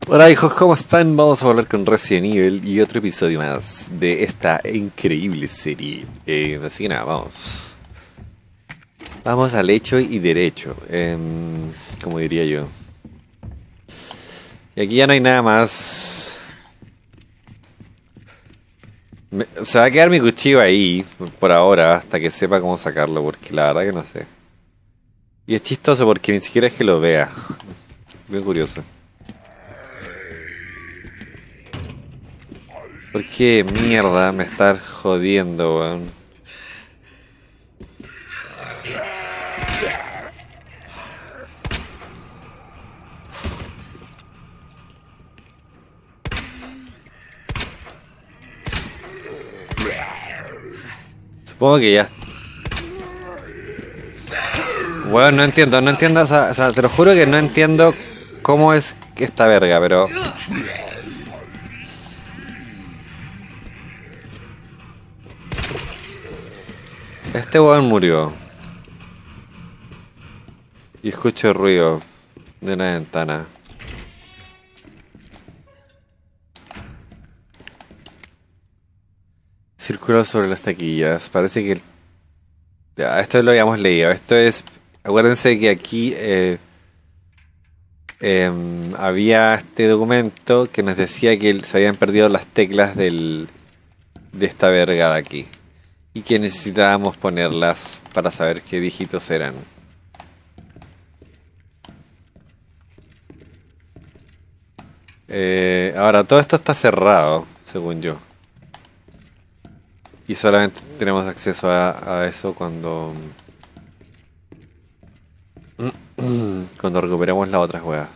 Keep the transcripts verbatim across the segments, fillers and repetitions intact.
Hola hijos, ¿cómo están? Vamos a hablar con Resident Evil y otro episodio más de esta increíble serie. Eh, así que nada, vamos. Vamos al hecho y derecho, em, como diría yo. Y aquí ya no hay nada más. Me- se va a quedar mi cuchillo ahí, por ahora, hasta que sepa cómo sacarlo, porque la verdad que no sé. Y es chistoso porque ni siquiera es que lo vea. Bien curioso. ¿Por qué mierda me está jodiendo, weón? Supongo que ya. Bueno, no entiendo, no entiendo, o sea, o sea, te lo juro que no entiendo cómo es esta verga, pero... Este weón murió. Y escucho ruido de una ventana. Círculo sobre las taquillas. Parece que... Ya, esto lo habíamos leído. Esto es... Acuérdense que aquí eh, em, había este documento que nos decía que se habían perdido las teclas del, de esta verga de aquí. Y que necesitábamos ponerlas para saber qué dígitos eran. Eh, ahora, todo esto está cerrado, según yo. Y solamente tenemos acceso a, a eso cuando... Cuando recuperemos las otras weas.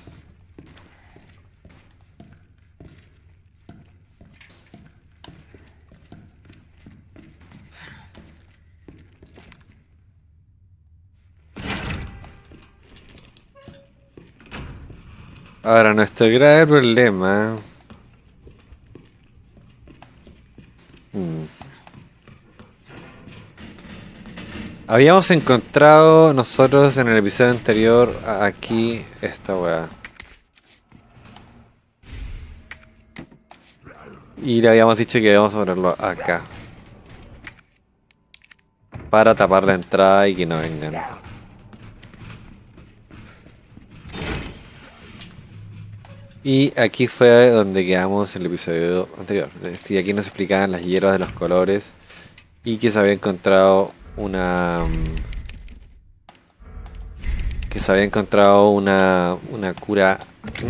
Ahora, nuestro grave problema... Hmm. Habíamos encontrado nosotros en el episodio anterior aquí esta wea. Y le habíamos dicho que íbamos a ponerlo acá. Para tapar la entrada y que no vengan. Y aquí fue donde quedamos en el episodio anterior. Y aquí nos explicaban las hierbas de los colores. Y que se había encontrado una... Que se había encontrado una, una cura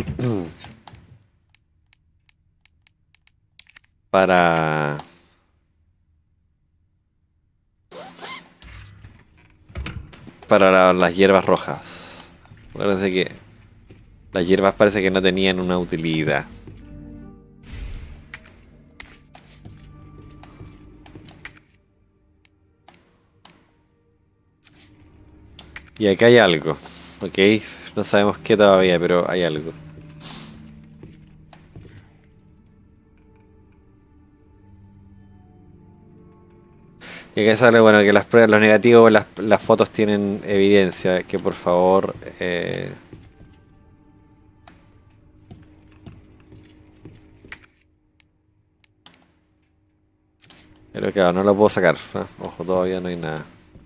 para... Para la- las hierbas rojas. Acuérdense que las hierbas parece que no tenían una utilidad. Y acá hay algo, ¿ok? No sabemos qué todavía, pero hay algo. Y acá sale, bueno, que las pruebas, los negativos, las, las fotos tienen evidencia. Que por favor... Eh... Pero claro, no lo puedo sacar. ¿Eh? Ojo, todavía no hay nada.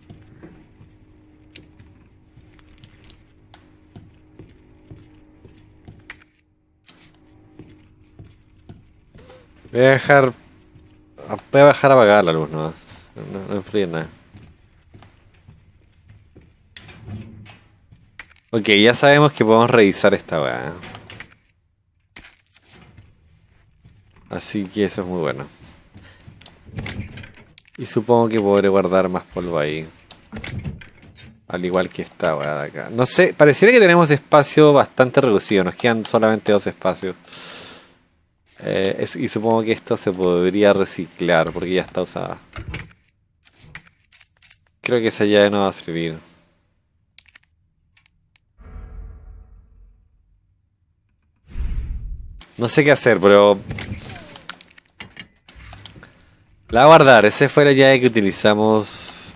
Voy a dejar... Voy a bajar a apagar la luz nomás. No, no influye en nada. Ok, ya sabemos que podemos revisar esta weá. Así que eso es muy bueno. Y supongo que podré guardar más polvo ahí. Al igual que esta weá de acá. No sé, pareciera que tenemos espacio bastante reducido. Nos quedan solamente dos espacios. Eh, es- y supongo que esto se podría reciclar porque ya está usada. Creo que esa llave no va a servir. No sé qué hacer, pero... La voy a guardar. Esa fue la llave que utilizamos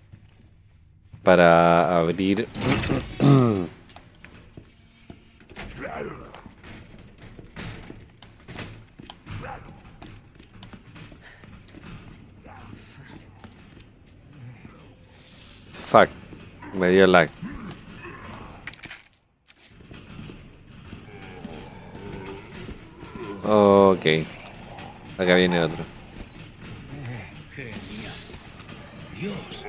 para abrir Fuck. Me dio lag. Ok. Acá viene otro. Genial. Dios.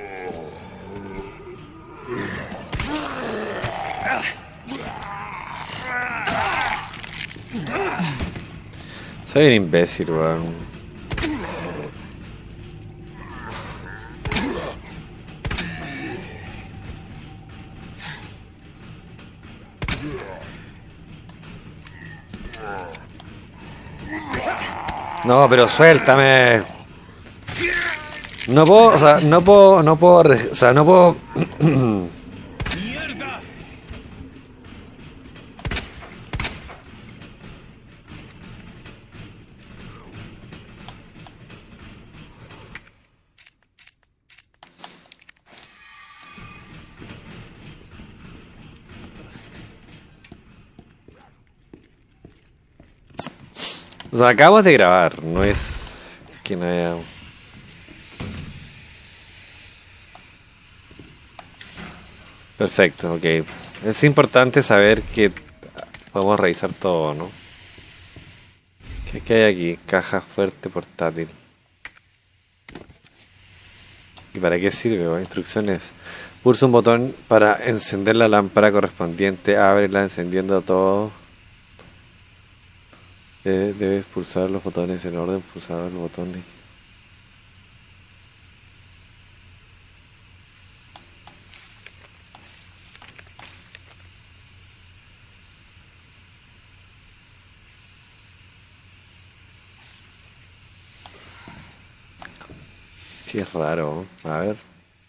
Soy un imbécil, weón. No, pero suéltame. No puedo, o sea, no puedo, no puedo, re- o sea, no puedo. ¡Mierda! O sea, acabamos de grabar, no es que no haya. Perfecto, ok. Es importante saber que podemos revisar todo, ¿no? ¿Qué, qué hay aquí? Caja fuerte portátil. ¿Y para qué sirve? ¿O? Instrucciones. Pulsa un botón para encender la lámpara correspondiente. Ábrela encendiendo todo. Debe- Debes pulsar los botones en orden. Pulsar los botones. Qué raro. A ver.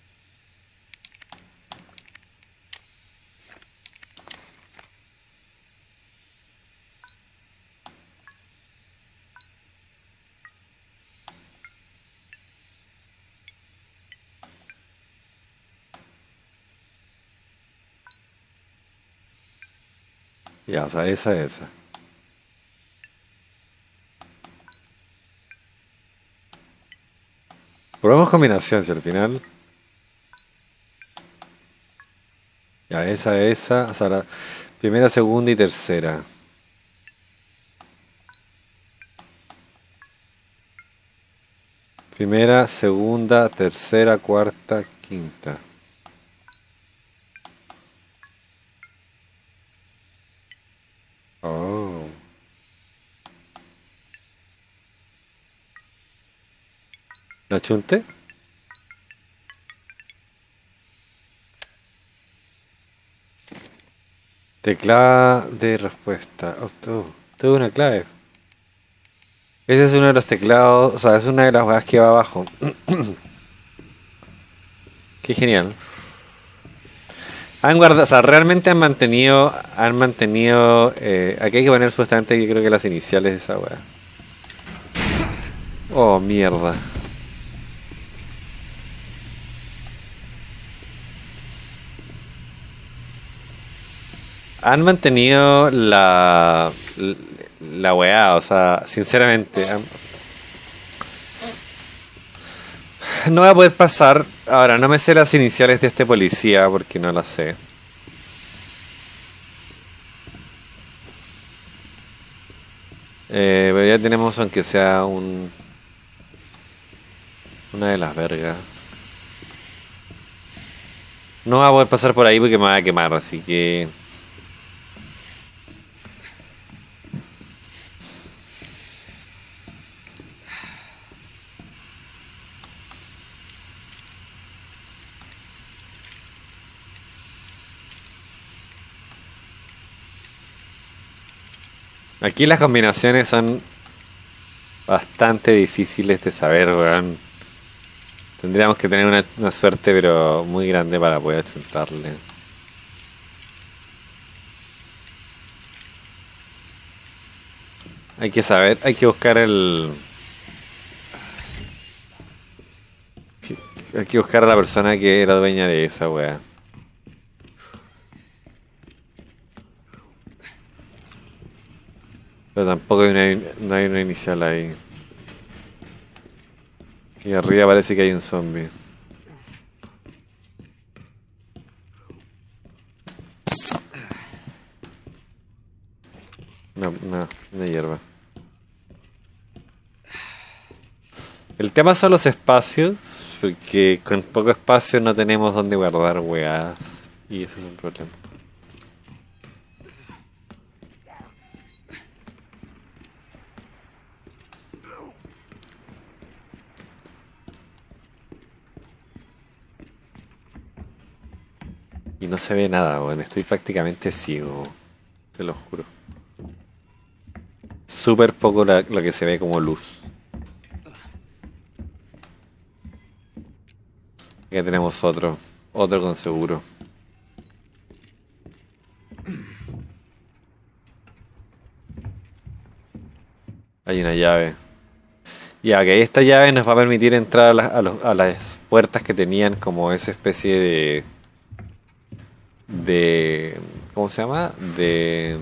Ya, o sea, esa, esa. Probemos combinación, si al final. Ya, esa, esa. O sea, la primera, segunda y tercera. Primera, segunda, tercera, cuarta, quinta. Oh. ¿Lo achunté? Teclado de respuesta. Oh, todo. Tengo una clave. Ese es uno de los teclados. O sea, es una de las cosas que va abajo. Qué genial. Han guardado, o sea, realmente han mantenido, han mantenido, eh, aquí hay que poner supuestamente, yo creo que las iniciales de esa weá. Oh, mierda. Han mantenido la, la weá, o sea, sinceramente. han- No voy a poder pasar, ahora no me sé las iniciales de este policía porque no las sé. Eh, pero ya tenemos aunque sea un, una de las vergas. No voy a poder pasar por ahí porque me va a quemar, así que... Aquí las combinaciones son bastante difíciles de saber, weón. Tendríamos que tener una, una suerte pero muy grande para poder achuntarle. Hay que saber, hay que buscar el... Hay que buscar a la persona que era dueña de esa weá. Pero tampoco hay una, no hay una inicial ahí. Y arriba parece que hay un zombie. No, no, una hierba. El tema son los espacios, porque con poco espacio no tenemos donde guardar weas. Y ese es un problema. Y no se ve nada, weón. Estoy prácticamente ciego. Te lo juro. Súper poco la- lo que se ve como luz. Aquí tenemos otro. Otro con seguro. Hay una llave. Ya, que esta llave nos va a permitir entrar a, las- a los- a las puertas que tenían como esa especie de... de... ¿Cómo se llama? De...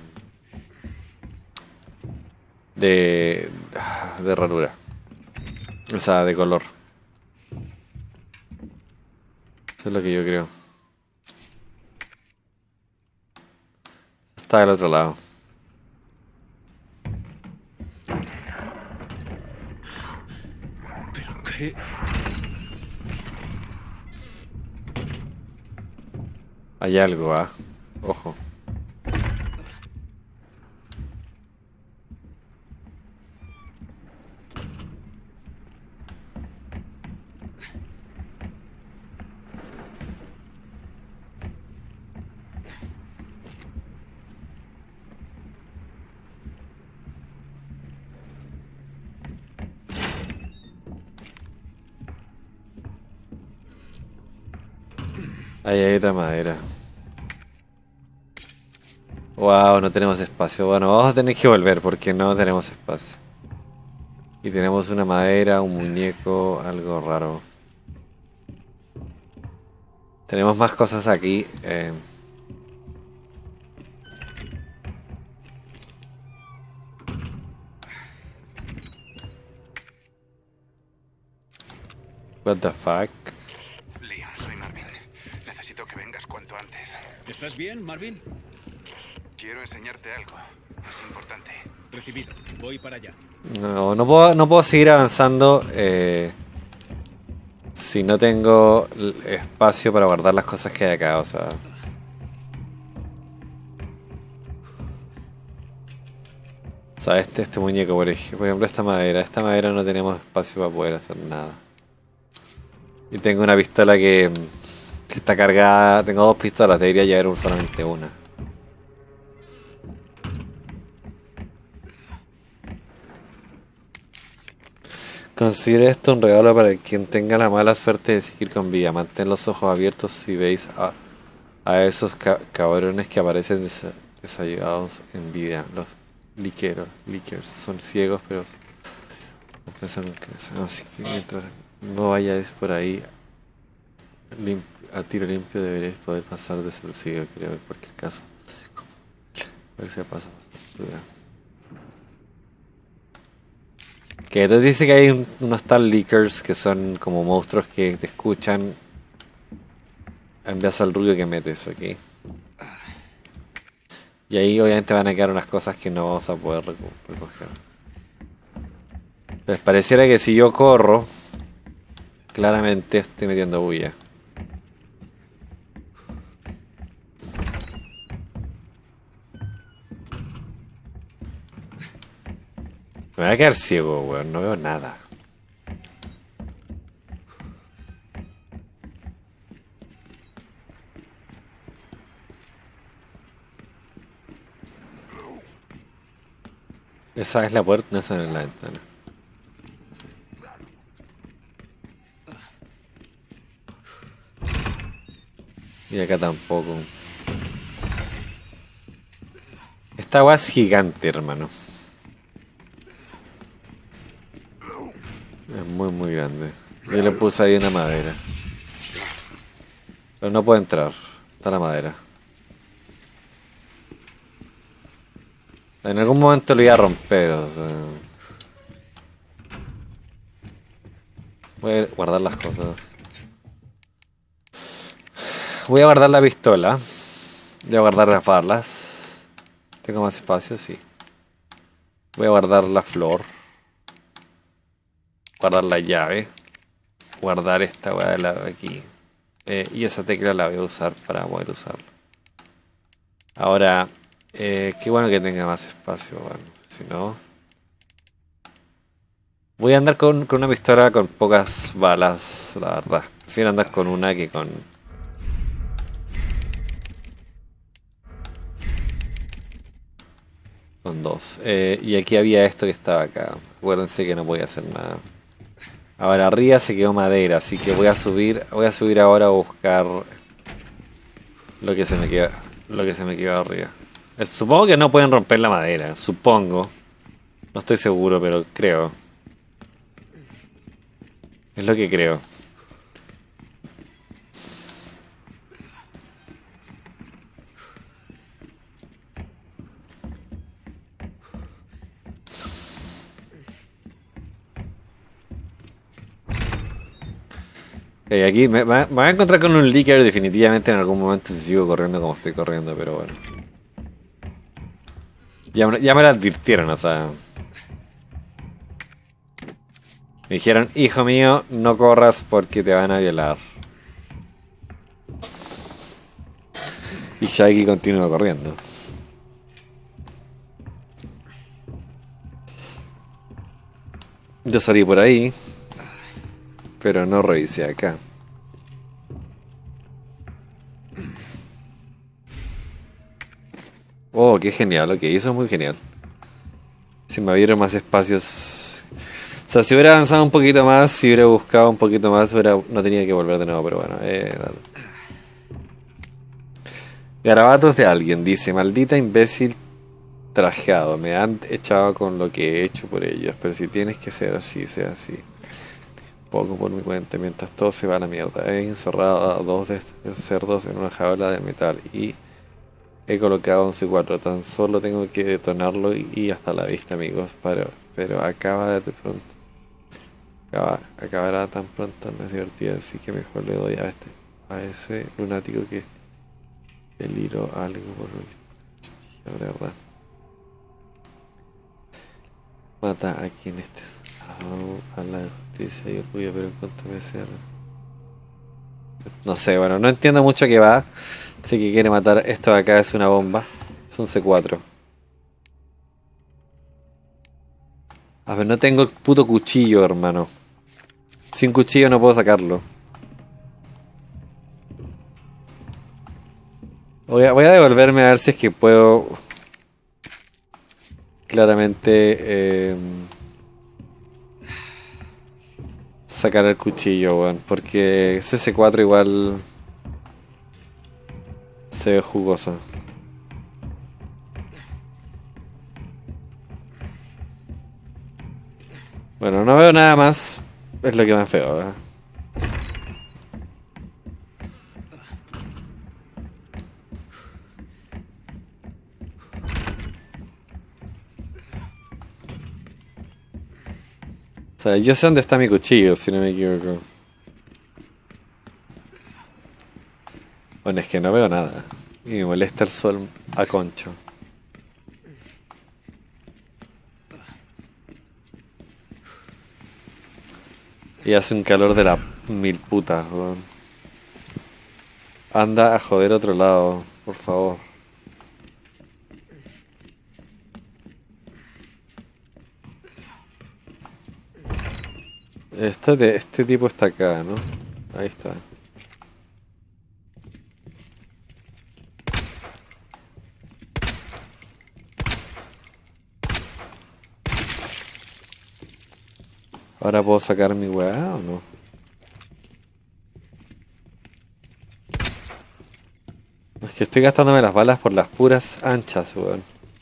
de... de ranura. O sea, de color. Eso es lo que yo creo. Está del otro lado. ¿Pero qué? Hay algo, ah. Ojo. Ahí hay otra madera. Wow, no tenemos espacio. Bueno, vamos a tener que volver porque no tenemos espacio. Y tenemos una madera, un muñeco, algo raro. Tenemos más cosas aquí. Eh. What the fuck? Leon, soy Marvin. Necesito que vengas cuanto antes. ¿Estás bien, Marvin? Quiero enseñarte algo. Es importante. Recibido. Voy para allá. No, no puedo, no puedo seguir avanzando eh, si no tengo l- espacio para guardar las cosas que hay acá, o sea. O sea, este, este muñeco, por ej- por ejemplo, esta madera. Esta madera no tenemos espacio para poder hacer nada. Y tengo una pistola que, mm, que está cargada. Tengo dos pistolas, debería llevar un- solamente una. Considere esto un regalo para quien tenga la mala suerte de seguir con vida. Mantén los ojos abiertos si veis a, a esos ca- cabrones que aparecen desa- desayunados en vida. Los liqueros, lickers, son ciegos, pero piensan que son así que mientras no vayáis por ahí lim- a tiro limpio deberéis poder pasar desapercibido, creo, en cualquier caso. A ver si pasa. Que entonces dice que hay un- unos tal leakers que son como monstruos que te escuchan en base al ruido que metes, ¿ok? Y ahí obviamente van a quedar unas cosas que no vamos a poder reco- recoger. Entonces pareciera que si yo corro, claramente estoy metiendo bulla. Me voy a quedar ciego, weón, no veo nada. Esa es la puerta, no, esa no es la ventana. Y acá tampoco. Esta agua es gigante, hermano. Es muy, muy grande. Yo le puse ahí una madera. Pero no puedo entrar. Está la madera. En algún momento lo iba a romper, o sea. Voy a guardar las cosas. Voy a guardar la pistola. Voy a guardar las balas. Tengo más espacio, sí. Voy a guardar la flor. Guardar la llave. Guardar esta weá de la de aquí. Eh, y esa tecla la voy a usar para poder usarla. Ahora, eh, qué bueno que tenga más espacio, bueno. Si no... Voy a andar con, con una pistola con pocas balas, la verdad. Prefiero andar con una que con... Con dos. Eh, y aquí había esto que estaba acá. Acuérdense que no podía hacer nada. Ahora arriba se quedó madera, así que voy a subir, voy a subir ahora a buscar lo que se me queda, lo que se me quedó arriba. Eh, Supongo que no pueden romper la madera, supongo. No estoy seguro, pero creo. Es lo que creo. Eh, aquí me, me- me voy a encontrar con un leaker definitivamente en algún momento si sigo corriendo como estoy corriendo, pero bueno. Ya, me- ya me lo advirtieron, o sea. Me dijeron, hijo mío, no corras porque te van a violar. Y Shaggy continúa corriendo. Yo salí por ahí, pero no revisé acá. Oh, qué genial, lo que hizo es muy genial. Si me abrieron más espacios. O sea, si hubiera avanzado un poquito más, si hubiera buscado un poquito más, hubiera... no tenía que volver de nuevo, pero bueno. Eh, dale. Garabatos de alguien, dice, maldita imbécil trajeado, me han echado con lo que he hecho por ellos, pero si tienes que ser así, sea así. Poco por mi cuenta, mientras todo se va a la mierda. He encerrado a dos de estos cerdos en una jaula de metal y he colocado un C cuatro. Tan solo tengo que detonarlo y, y hasta la vista, amigos. Pero, pero acaba de pronto. Acaba, acabará tan pronto, no es divertido, así que mejor le doy a este, a ese lunático que deliro algo por lo que de verdad. Mata a quien estés. A, a la justicia y orgullo, pero en cuanto me sea. No sé, bueno, no entiendo mucho qué va. Sé que quiere matar. Esto de acá es una bomba. Es un C cuatro. A ver, no tengo el puto cuchillo, hermano. Sin cuchillo no puedo sacarlo. Voy a, voy a devolverme a ver si es que puedo. Claramente. Eh, sacar el cuchillo, weón. Porque ese C cuatro igual. Se ve jugoso. Bueno, no veo nada más. Es lo que más feo, ¿verdad? O sea, yo sé dónde está mi cuchillo, si no me equivoco. Bueno, es que no veo nada. Y me molesta el sol a concho. Y hace un calor de la mil putas, weón. Anda a joder a otro lado, por favor. Este, de- este tipo está acá, ¿no? Ahí está. Ahora puedo sacar mi weá o no. Es que estoy gastándome las balas por las puras anchas, weón.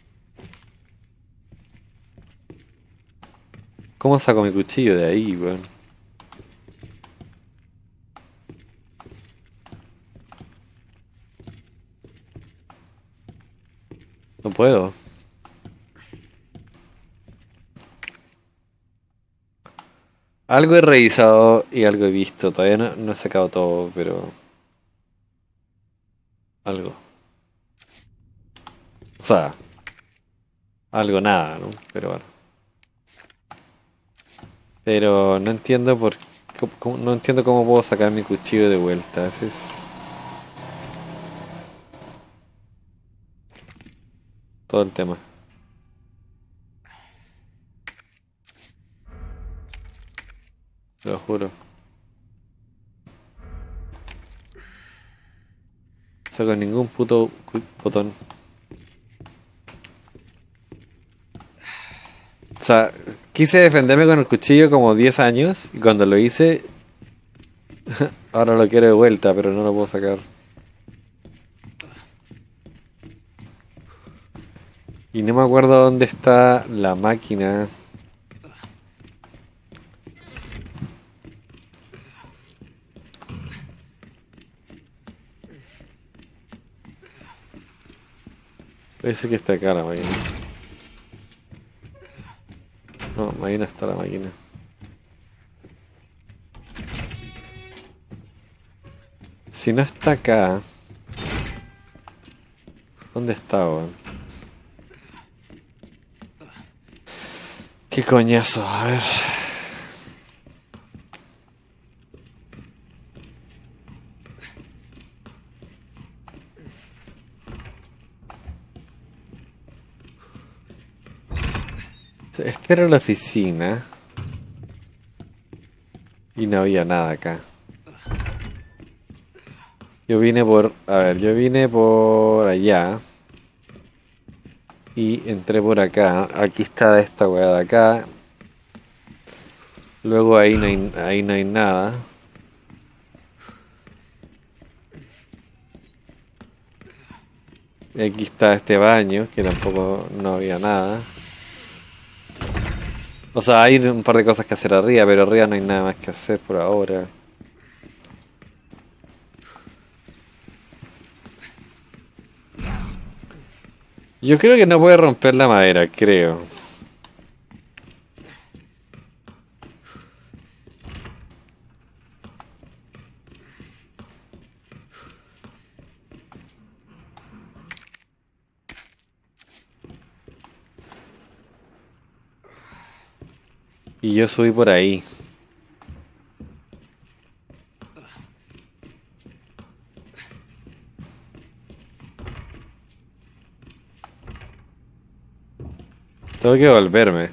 ¿Cómo saco mi cuchillo de ahí, weón? No puedo. Algo he revisado y algo he visto. Todavía no, no he sacado todo, pero... Algo. O sea, algo nada, ¿no? Pero bueno. Pero no entiendo por... cómo- cómo- no entiendo cómo puedo sacar mi cuchillo de vuelta. Ese es todo el tema. Te lo juro. No saco ningún puto cu- botón. O sea, quise defenderme con el cuchillo como diez años y cuando lo hice, ahora lo quiero de vuelta, pero no lo puedo sacar. Y no me acuerdo dónde está la máquina. Parece que está acá la máquina. No, ahí no está la máquina. Si no está acá, ¿dónde está, weón? Qué coñazo, a ver. Esta era la oficina. Y no había nada acá. Yo vine por... A ver, yo vine por allá. Y entré por acá. Aquí está esta weá de acá. Luego ahí no hay, ahí no hay nada. Y aquí está este baño, que tampoco no había nada. O sea, hay un par de cosas que hacer arriba, pero arriba no hay nada más que hacer por ahora. Yo creo que no puede romper la madera, creo. Y yo subí por ahí. Tengo que volverme.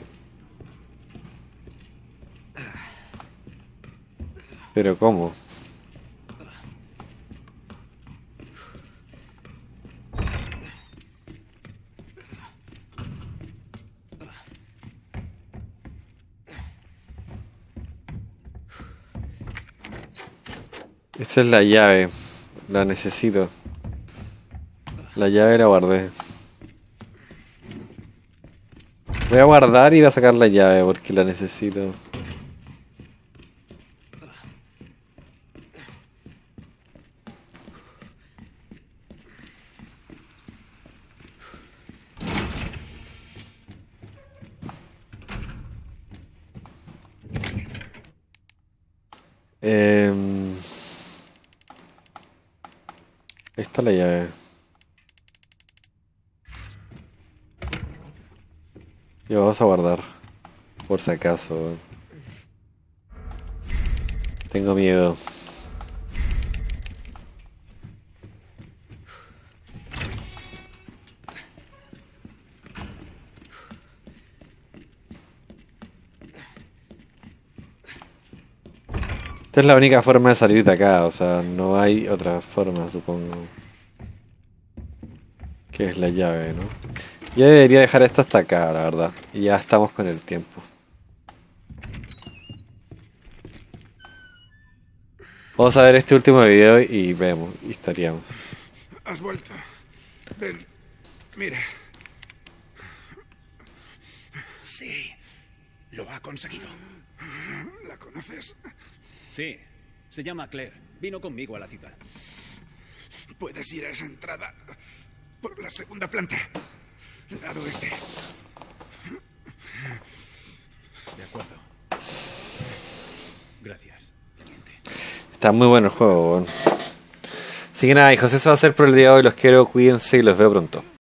Pero ¿cómo? Esa es la llave. La necesito. La llave la guardé. Voy a guardar y voy a sacar la llave porque la necesito. Em, ahí está la llave. Y vamos a guardar. Por si acaso. Tengo miedo. Esta es la única forma de salir de acá, o sea, no hay otra forma, supongo. Que es la llave, ¿no? Yo debería dejar esto hasta acá, la verdad. Y ya estamos con el tiempo. Vamos a ver este último video y vemos, y estaríamos. Has vuelto. Ven, mira. Sí, lo ha conseguido. ¿La conoces? Sí, se llama Claire. Vino conmigo a la ciudad. Puedes ir a esa entrada por la segunda planta. Lado este. De acuerdo. Gracias, teniente. Está muy bueno el juego, weón. Así que nada, hijos, eso va a ser por el día de hoy. Los quiero, cuídense y los veo pronto.